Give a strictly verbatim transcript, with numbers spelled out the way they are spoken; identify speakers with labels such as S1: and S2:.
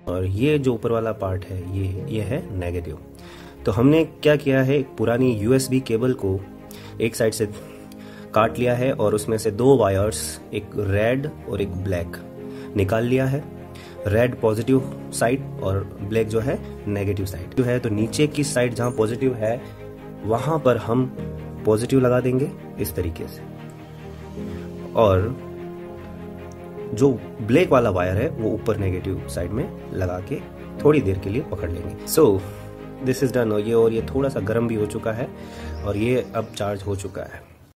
S1: और ये जो ऊपर वाला पार्ट है ये ये है नेगेटिव। तो हमने क्या किया है, एक पुरानी यूएसबी केबल को एक साइड से काट लिया है और उसमें से दो वायर्स, एक रेड और एक ब्लैक निकाल लिया है। रेड पॉजिटिव साइड और ब्लैक जो है नेगेटिव साइड जो है। तो नीचे की साइड जहां पॉजिटिव है वहां पर हम पॉजिटिव लगा देंगे इस तरीके से, और जो ब्लैक वाला वायर है वो ऊपर नेगेटिव साइड में लगा के थोड़ी देर के लिए पकड़ लेंगे। So this is done. ये और ये थोड़ा सा गर्म भी हो चुका है और ये अब चार्ज हो चुका है।